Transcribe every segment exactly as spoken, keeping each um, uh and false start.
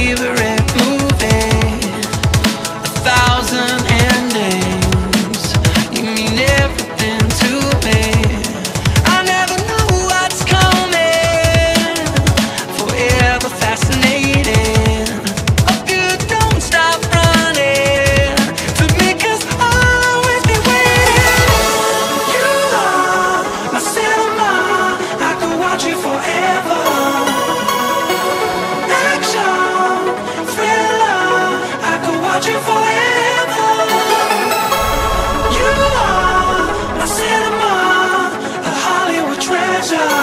favorite movie, a thousand endings. You mean everything to me. I never know what's coming. Forever fascinating. Hope you don't stop running to me, 'cause I'll always be waiting. You are my cinema. I could watch you forever. Watch you forever. You are my cinema, a Hollywood treasure.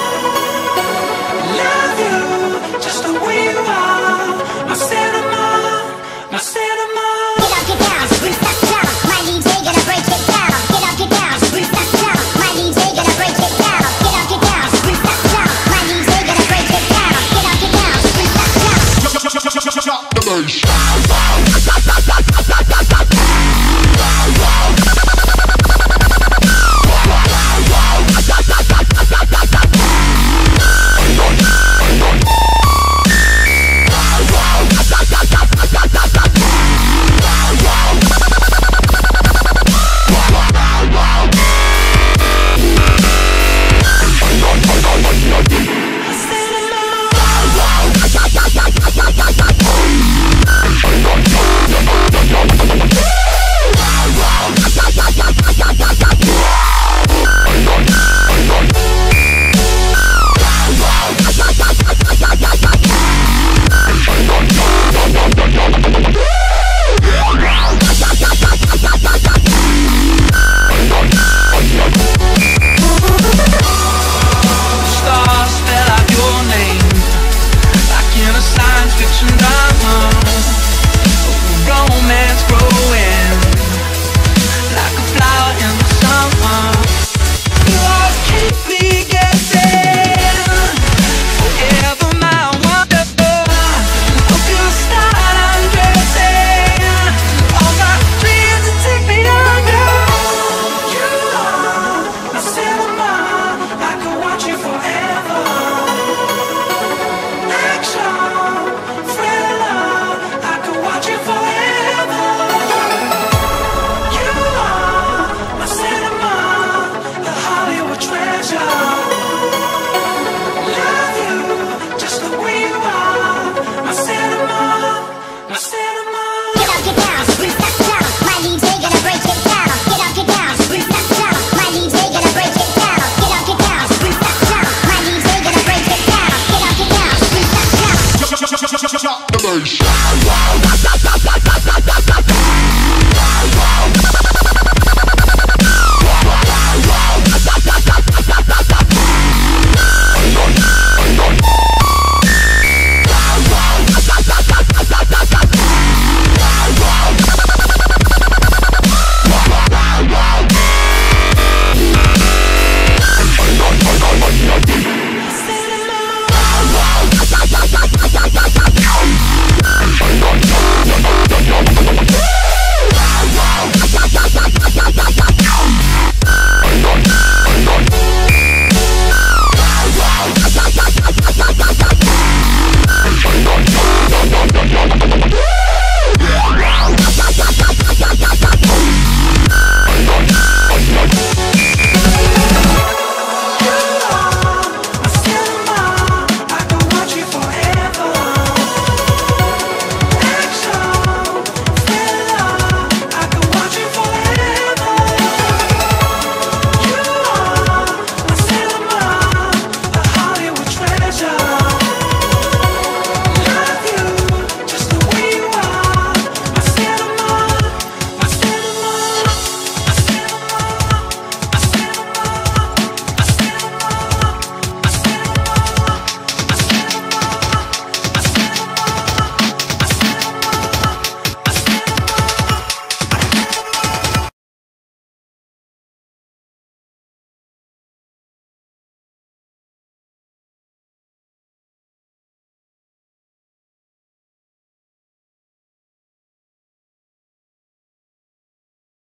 Love you just the way you are. My cinema, my cinema. Get up, get down, Bruce, that's down. My D J gonna break it down. Get up, get down, Bruce, that's down. My D J gonna break it down. Get up, get down, Bruce, that's down. My D J gonna break it down. Get up, get down, Bruce, that's down. The bass. The bass.